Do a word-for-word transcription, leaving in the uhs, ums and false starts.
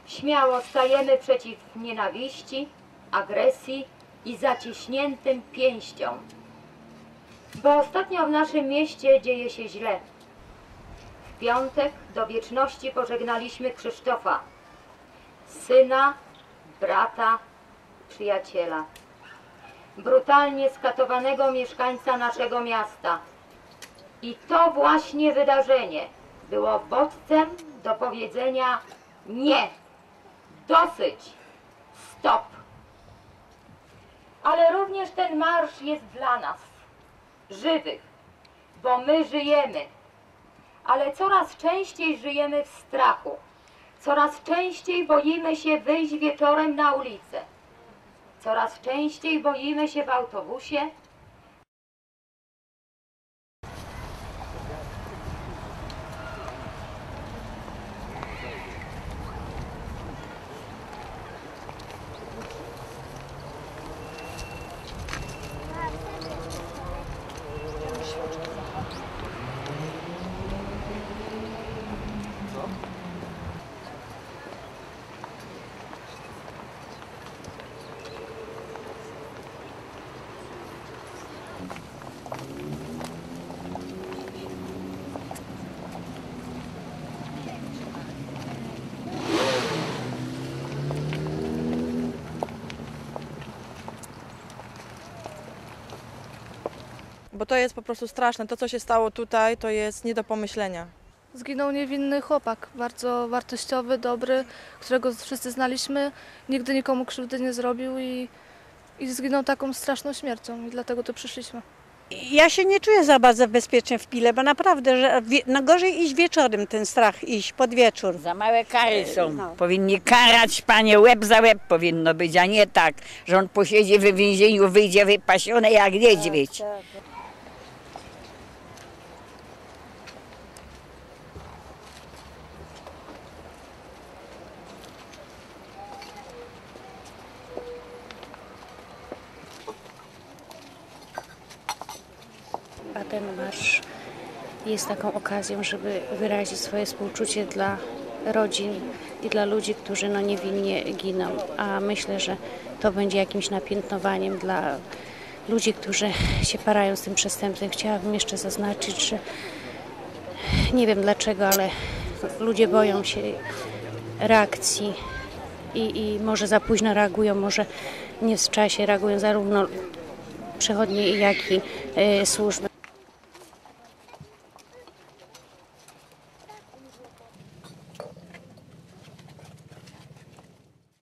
Śmiało stajemy przeciw nienawiści, agresji i zaciśniętym pięściom. Bo ostatnio w naszym mieście dzieje się źle. W piątek do wieczności pożegnaliśmy Krzysztofa, syna, brata, przyjaciela, brutalnie skatowanego mieszkańca naszego miasta. I to właśnie wydarzenie było bodźcem do powiedzenia nie, dosyć, stop. Ale również ten marsz jest dla nas, żywych, bo my żyjemy, ale coraz częściej żyjemy w strachu. Coraz częściej boimy się wyjść wieczorem na ulicę. Coraz częściej boimy się w autobusie. Bo to jest po prostu straszne. To, co się stało tutaj, to jest nie do pomyślenia. Zginął niewinny chłopak, bardzo wartościowy, dobry, którego wszyscy znaliśmy, nigdy nikomu krzywdy nie zrobił i, i zginął taką straszną śmiercią i dlatego tu przyszliśmy. Ja się nie czuję za bardzo bezpiecznie w Pile, bo naprawdę, że no gorzej iść wieczorem, ten strach iść, pod wieczór. Za małe kary są. No. Powinni karać, panie, łeb za łeb powinno być, a nie tak, że on posiedzi w więzieniu, wyjdzie wypasiony jak niedźwiedź. Tak, tak. A ten marsz jest taką okazją, żeby wyrazić swoje współczucie dla rodzin i dla ludzi, którzy no niewinnie giną. A myślę, że to będzie jakimś napiętnowaniem dla ludzi, którzy się parają z tym przestępstwem. Chciałabym jeszcze zaznaczyć, że nie wiem dlaczego, ale ludzie boją się reakcji i, i może za późno reagują, może nie w czasie reagują zarówno przechodnie, jak i y, służby.